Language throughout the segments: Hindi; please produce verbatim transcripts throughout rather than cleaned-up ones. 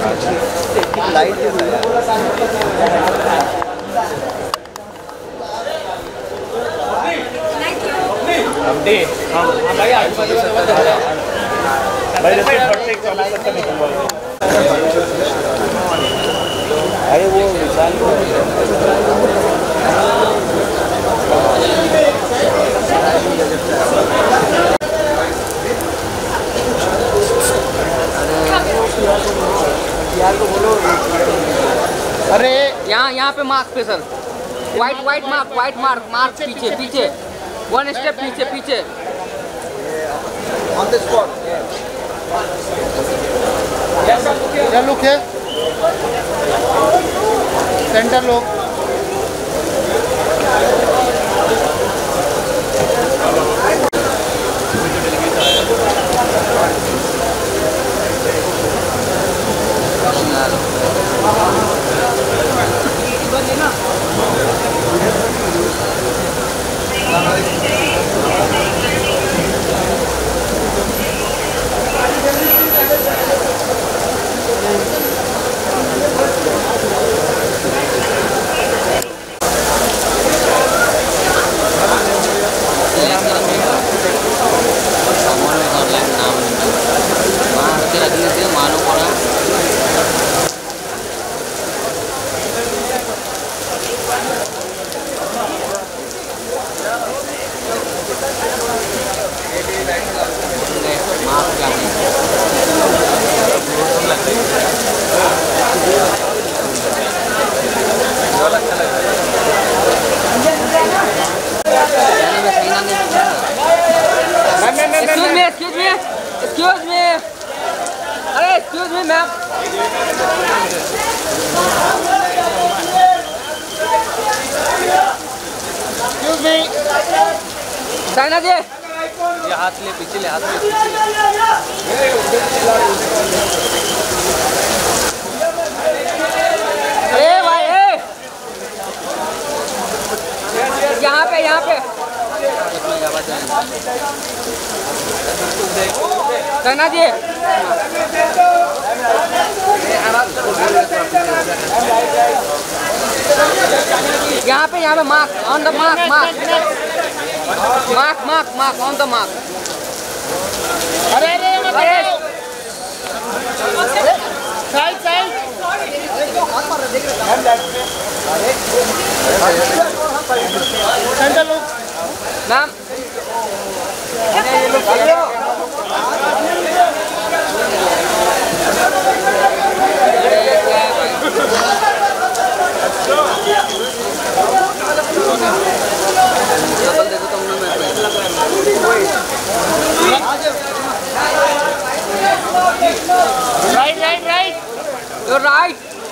लाइट अपने हम भाई आजू बाजू से भाई जैसे फटसे चौबीस तक निकलवाओ। अरे वो विशाल को यार को बोलो। अरे यहाँ यहाँ पे मार्क पे sir, white white mark white mark mark पीछे पीछे वन स्टेप पीछे पीछे ऑन द स्पॉट। क्या लुक है सेंटर लोग Excuse me, excuse me, अरे excuse me मैम। Excuse me, Saina ji. ये हाथ ले पीछे ले हाथ ले पीछे। अरे भाई यहाँ पे यहाँ पे साइना जी। यहाँ पे यहाँ पे mark on the mark mark mark mark mark on the mark. अरे अरे अरे side side centre look ma'am. ये लोग right right right your right.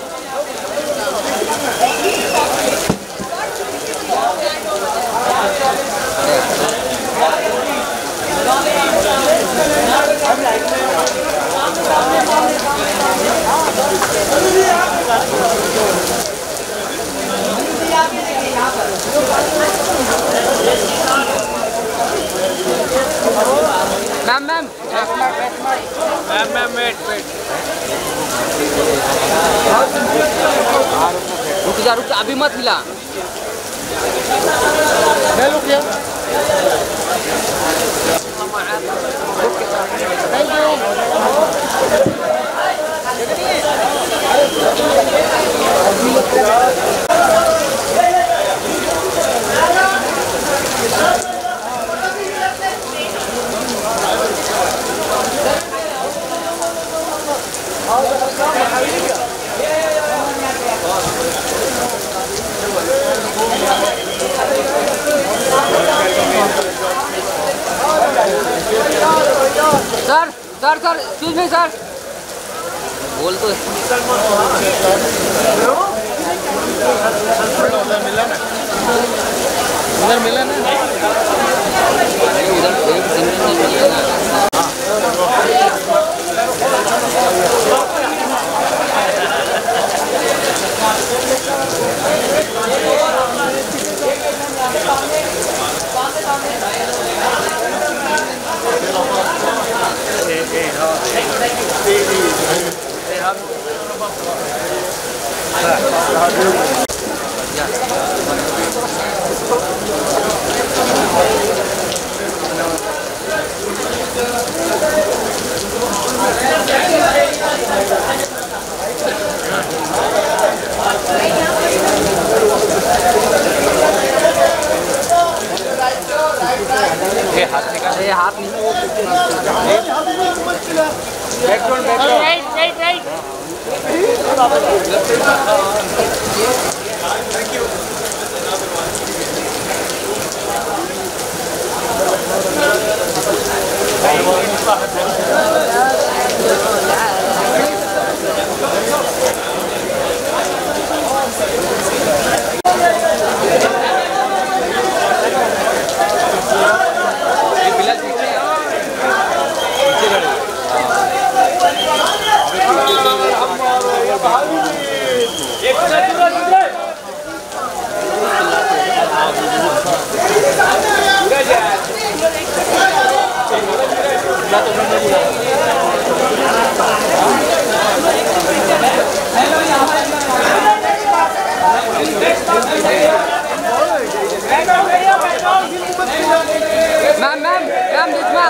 Ma'am ma'am ma'am ma'am wait wait रुक जा रुक जा अभी मत हिला। Thank you. Sir sir sir excuse me sir बोल तो उधर मिला ना उधर मिला ना Hey, hey, hey, hey, hey, ये हाथ निकाल, ये हाथ नहीं। Background background right right right. Ma'am ma'am ma'am this ma'am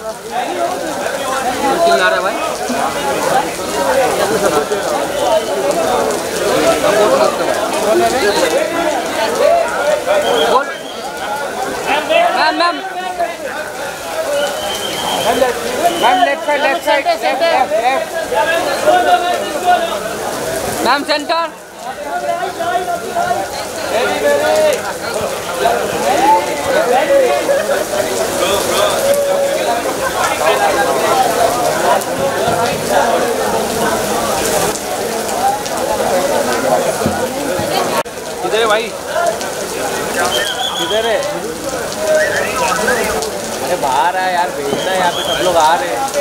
क्यों ला रहा है भाई? Ma'am ma'am ma'am left side left side left left ma'am centre किधर है भाई? किधर है? अरे बाहर है यार, भेजना है, यहाँ पे सब लोग आ रहे हैं।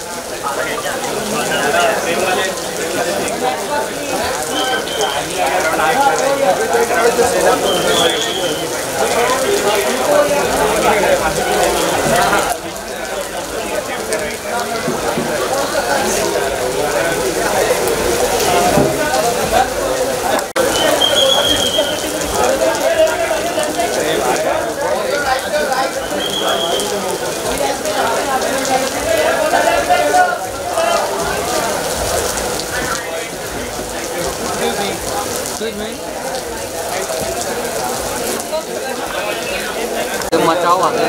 मचाओ आगे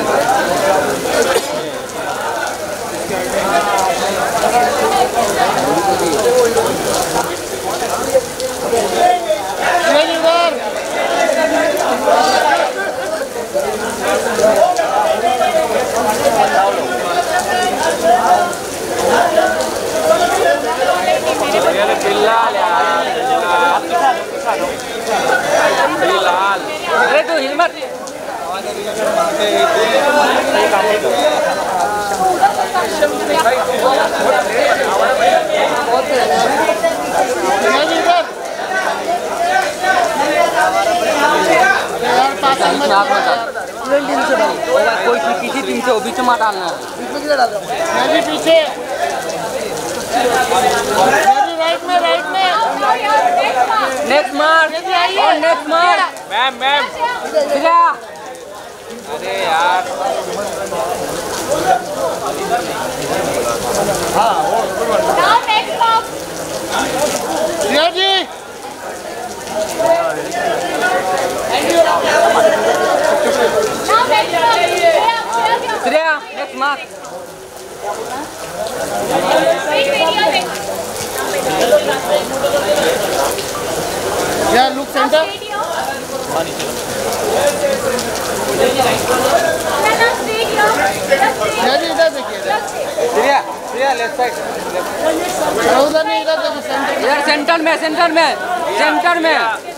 बिलाल, अरे तू हिम्मत कोई किसी टीम से बीच में डालना है। मैं भी पीछे राइट में राइट में नेक्स्ट मार्क और नेक्स्ट मार्क मैम मैम अरे यार हाँ जी श्रेया नेक्स्ट मार्क या लुक सेंटर इधर देखिए श्रेया श्रेया लेफ्ट साइड उधर नहीं इधर देखो सेंटर इधर सेंटर में सेंटर में सेंटर में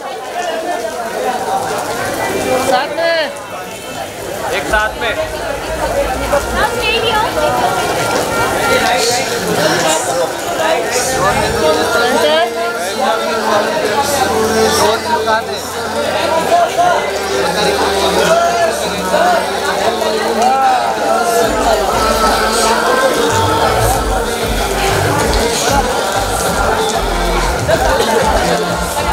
साथ में एक साथ में centre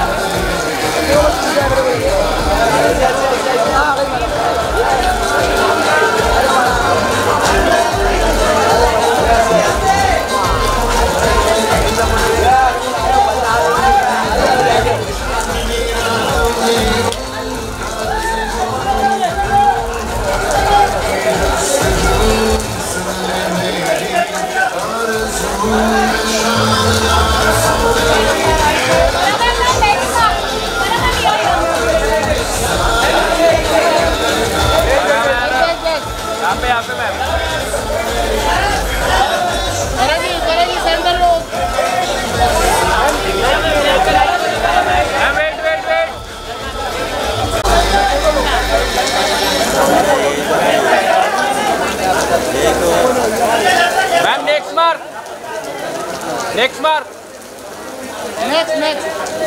Next mark. Next, next.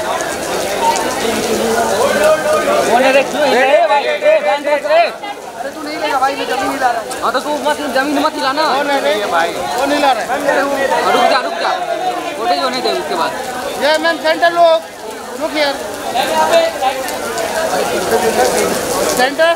कौन है रे? ए भाई, ए ध्यान दे रे। अरे तू नहीं लेगा भाई, मैं जमीन नहीं ला रहा। हाँ तो तू मत जमीन मत हिलाना। कौन है रे भाई? कौन नहीं ला रहा है? रुक जा रुक जा, फुटेज होने दे उसके बाद। ये मैन सेंटर लोग, look here. Center.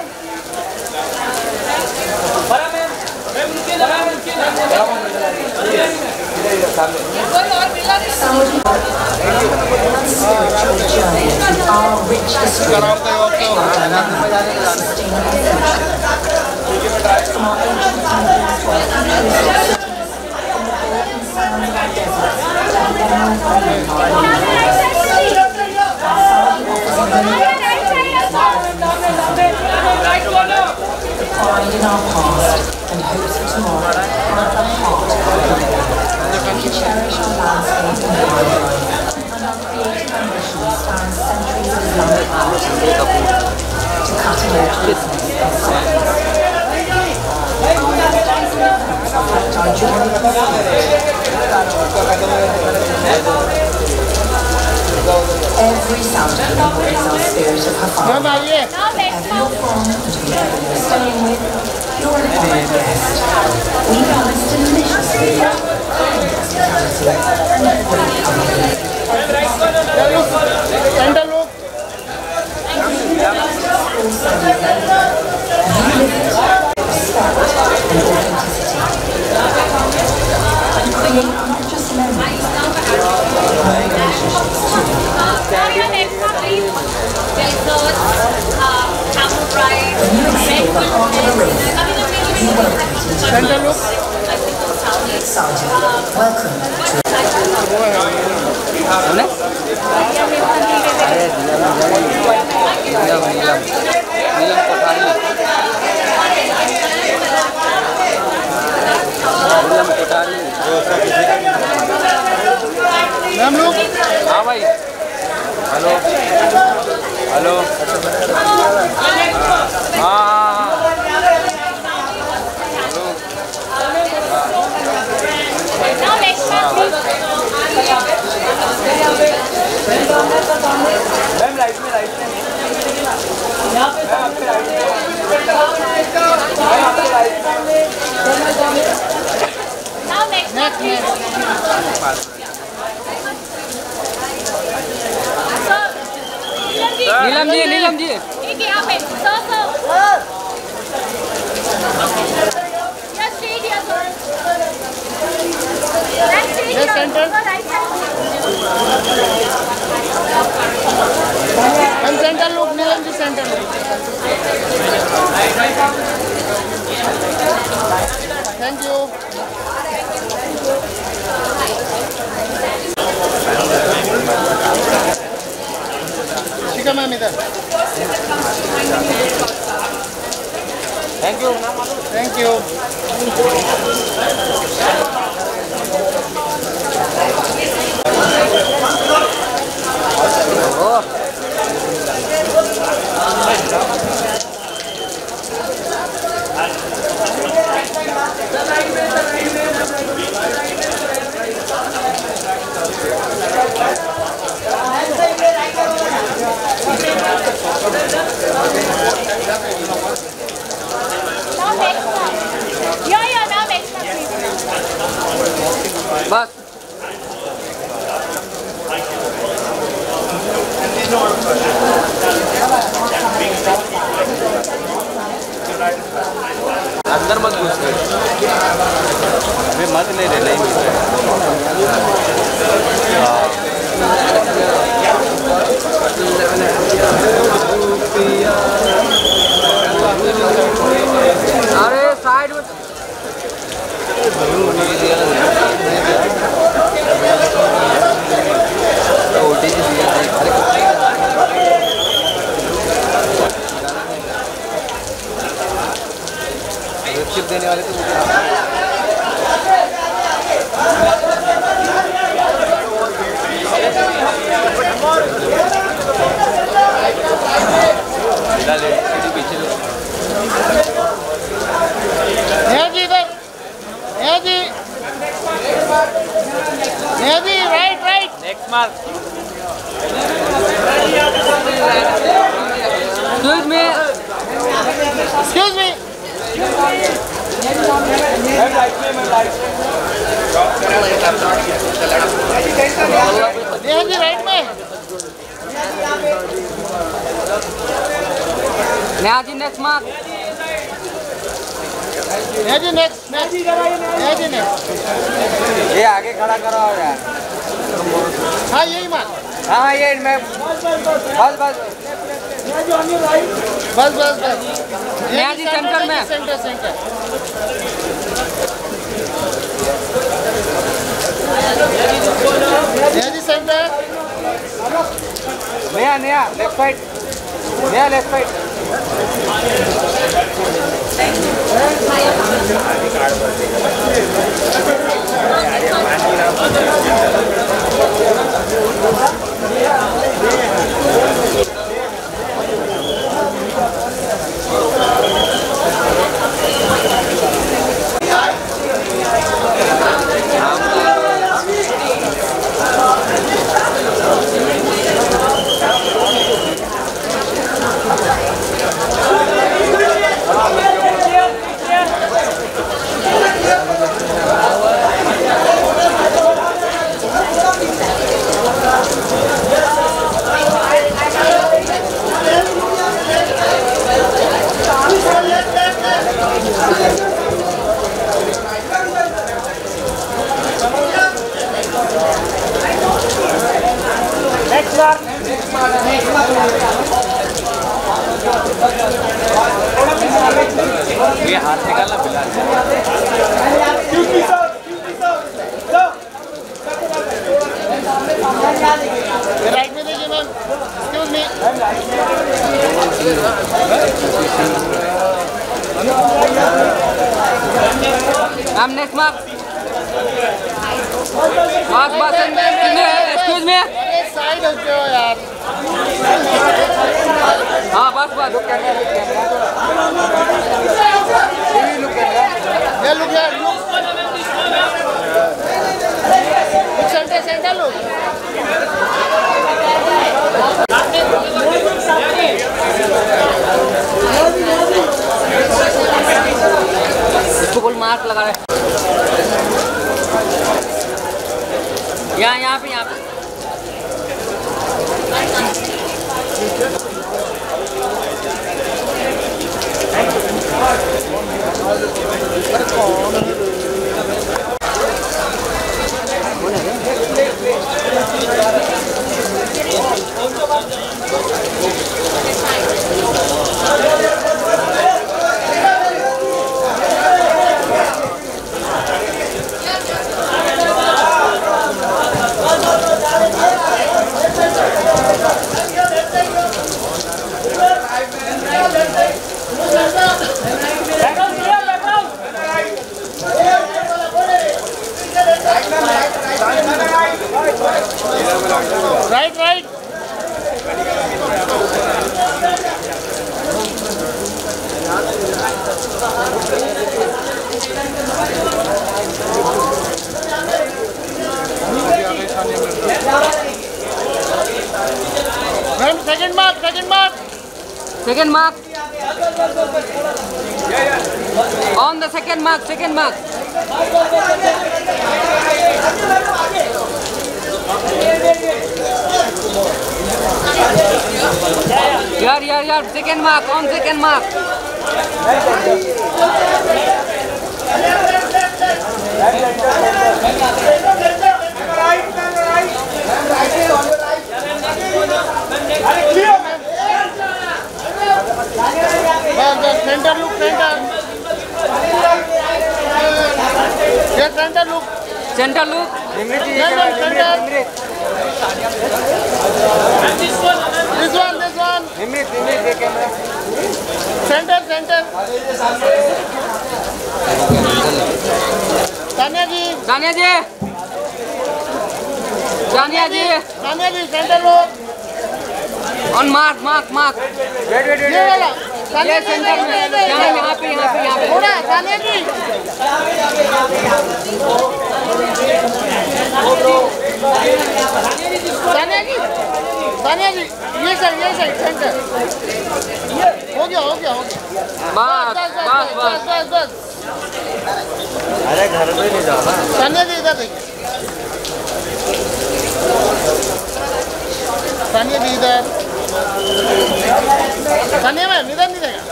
Pride in our past and hopes for tomorrow at the heart of our people. We cherish our landscape and wildlife, and our creative ambition stands centuries of young art to cutting-edge business and science. Our energies reflect our joy and every sound embodies our spirit of Hafan. Wherever you're from and whoever you're staying with, you're an honoured guest. We promise deliciously kind hospitality and great company. Center look. Also remember, you live it, respect and authenticity. And create not just memories, but relationships too. Now your next one, please. Desserts, uh, apple pie, red velvet. You welcome to the Center look. Saudi. Welcome to ma'am लोग. हाँ भाई. हेलो. हेलो. हाँ. Now next one, please. Ma'am right में राइट में. मैम आपके राइट में. मैम आपके राइट में. Now next one, please. Neelam ji, Neelam ji. ठीक है, यहाँ पे. Sir, sir. Just stay here, sir. Right, stay here. center. Sir, right side. Ma'am centre लोग, नीलम जी सेंटर लोग. Thank you. शिखा मैम इधर. Thank you. Thank you. Now next one. Yeah, yeah, now next one, please. Mark Excuse me. Excuse me. Neha ji right में. Neha ji next mark. Neha ji next next. Neha ji next. ये आगे खड़ा करो यार. हाँ यही मार. हाँ ये मैं बस बस बस बस बस. नेहा जी सेंटर में. Centre centre. Neha ji centre. Neha Neha left side. Neha left side. ये हाथ निकालना फिलहाल. राइट में देखिए ma'am. Excuse me. Ma'am next mark. बस बस एक्सक्यूज मी. अरे साइड हो जाओ यार. हाँ बस बस. ये लुक यार लुक. Centre centre look. इसको बोल मार्क लगा रहे. यहाँ यहाँ पे यहाँ पे. Right right. Ma'am second mark second mark. Second mark. On the second mark, second mark. Here, here, here. Second mark. On second mark. Centre look centre. ये centre look. Center look. Centre centre. This one this one. Centre centre. Tanya ji. Tanya ji. Tanya ji. Tanya ji centre look. On mark, mark, mark. ये वाला. तानिया जी सेंटर में. यहाँ यहाँ पे यहाँ पे यहाँ पे. थोड़ा तानिया जी. सानिया भी इधर, सानिया मैम इधर नहीं देगा।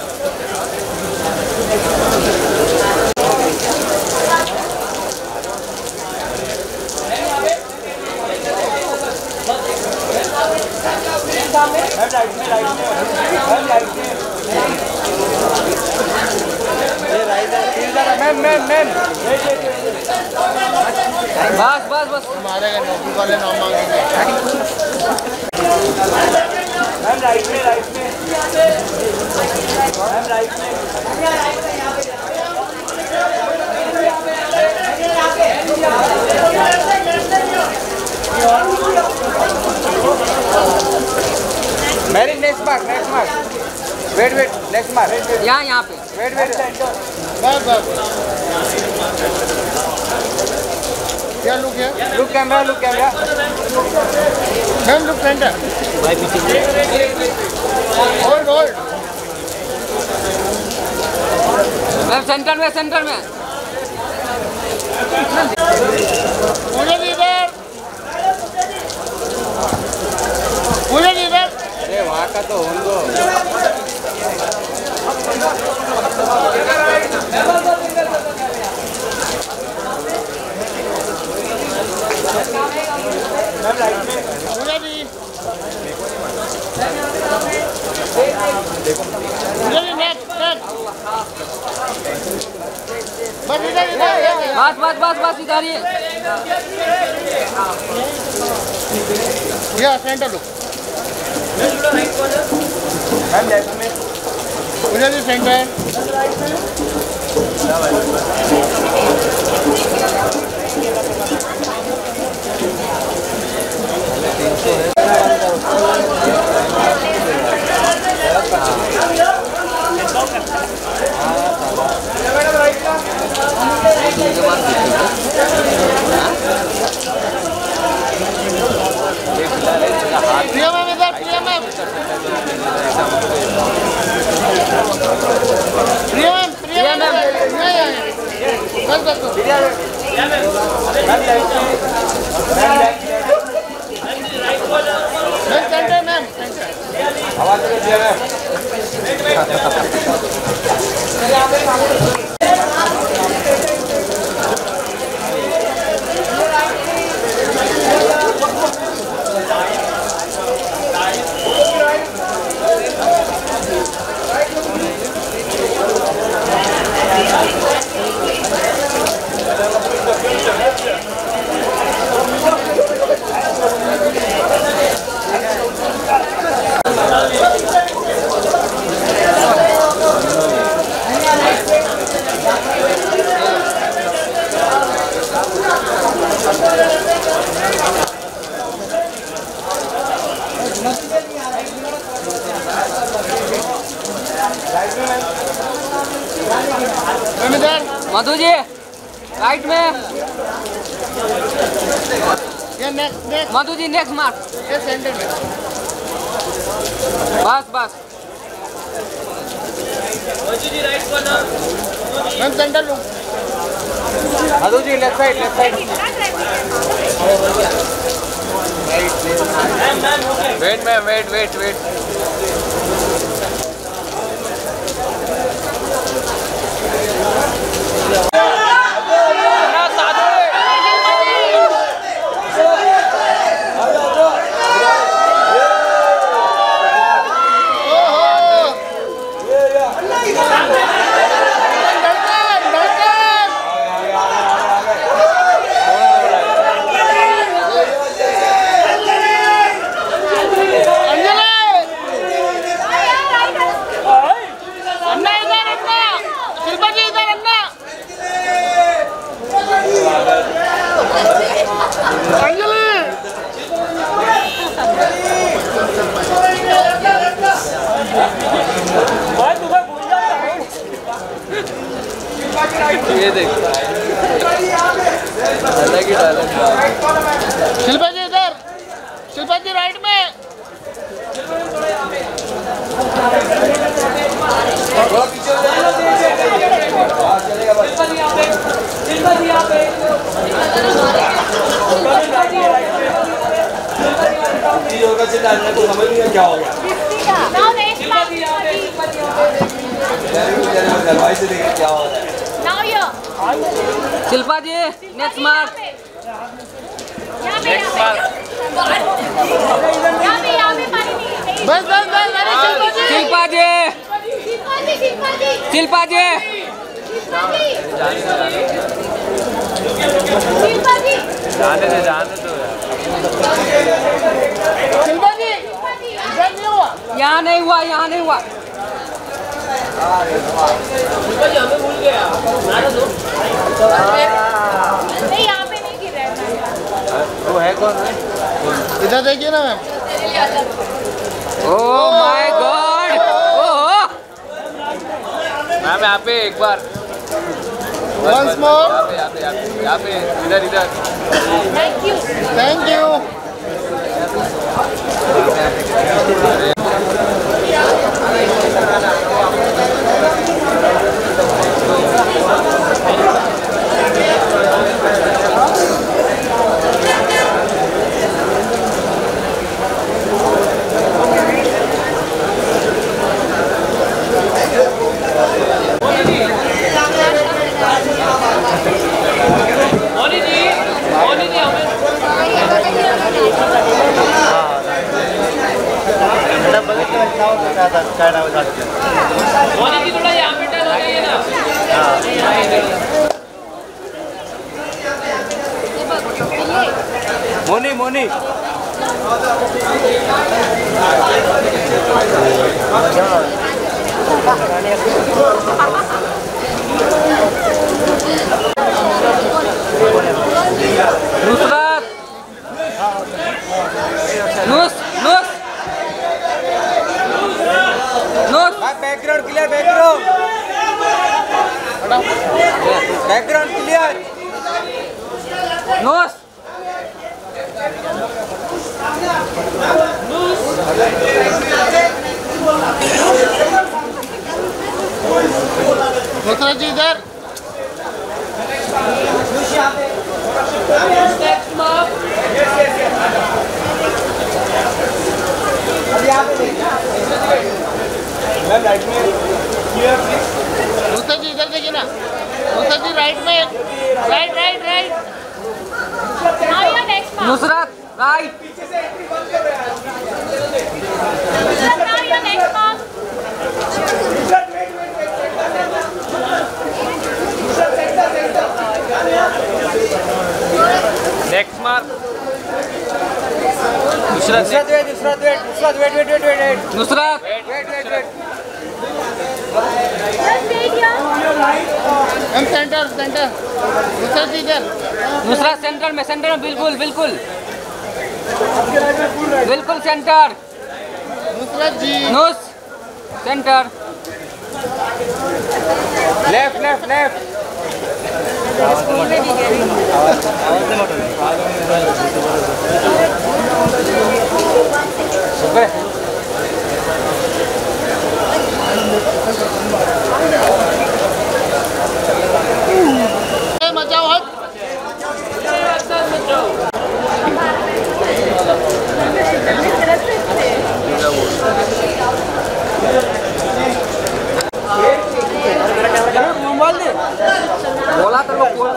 मैम मैम मैम बस बस बस मारेगा नौकरी वाले नाम मांगेंगे। मैम राइट में राइट में मैम राइट में मेरी next mark next mark wait wait next mark यहाँ यहाँ पे वेट वेट बस बस क्या लुक है? Look camera look camera ma'am look centre hold hold ma'am centre में सेंटर में पूरे इधर पूरे इधर अरे वहाँ का तो होंगे पूरे जी पूरे जी नेक्स्ट नेक्स्ट बस इधर इधर बस बस बस बस इधर ही या सेंटर लुक मैम लेफ्ट में पूरे जी सेंटर प्रिया मैम इधर Priya ma'am Priya ma'am Priya ma'am नहीं आए बस बस मैम सेंटर मैम आवाज दीजिए मैम मधु जी राइट में ये next next Madhu ji next mark ये सेंटर में बस बस ma'am centre look Madhu ji left side left side wait ma'am wait wait wait ये देख अलग ही डायलॉग शिल्पा जी इधर शिल्पा जी राइट में चलेगा का चिल्लाने को समझ नहीं क्या हो गया। Now next mark. भाई से देखिए क्या हो रहा है। Now here. Shilpa ji next mark. यहाँ पे यहाँ पे यहाँ पे यहाँ पे पानी नहीं है। बस बस बस अरे शिल्पा जी शिल्पा जी शिल्पा जी शिल्पा जी शिल्पा जी शिल्पा जी जाने दे जाने दो शिल्पा जी इधर नहीं हुआ यहाँ नहीं हुआ यहाँ नहीं हुआ। नहीं यहाँ पे नहीं गिर रहा है। वो है कौन है? इधर देखिए ना ma'am oh my God. Oh ma'am यहाँ पे एक बार वंस मोर यहाँ पे यहाँ पे यहाँ पे इधर इधर Thank you. Thank you Moni Moni Nusrat Nus Nus Nus background clear background background clear Nus Nusrat ji इधर नुसरत जी इधर देखिए ना नुसरत जी राइट में right right right Now your next mark. Nusrat right Now your next mark. Next mark Nusrat Nusrat wait Nusrat wait Nusrat wait wait wait wait Nusrat wait wait wait Just wait here. हम सेंटर सेंटर नुसरत जी इधर नुसरत सेंटर में सेंटर में बिल्कुल बिल्कुल बिल्कुल centre Nusrat ji Nus centre left left left मचाओ हट बोला तो लोग बोला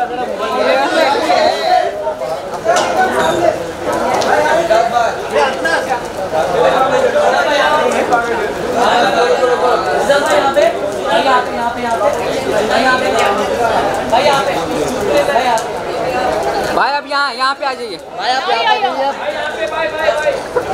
भाई अब यहाँ यहाँ पे आ जाइए भाई आप यहाँ पे जाइए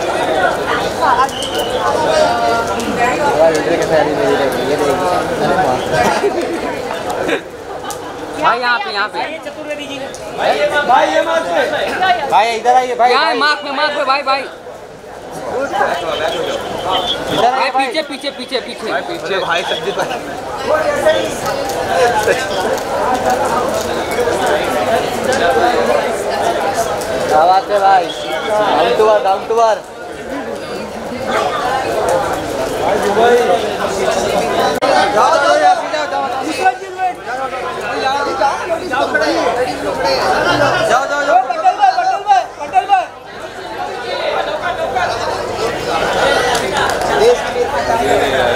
भाई यहाँ पे यहाँ पे भाई ये मार्क पे भाई इधर आइए भाई यहाँ मार्क में मार्क में भाई भाई इधर भाई आइए भाई पीछे पीछे पीछे पीछे पीछे भाई सब्जी पर आवाज है भाई डाउन टू वर डाउन टू वर जाओ जाओ जाओ जाओ जाओ जाओ पटेल भाई पटेल भाई पटेल भाई दे रहे हैं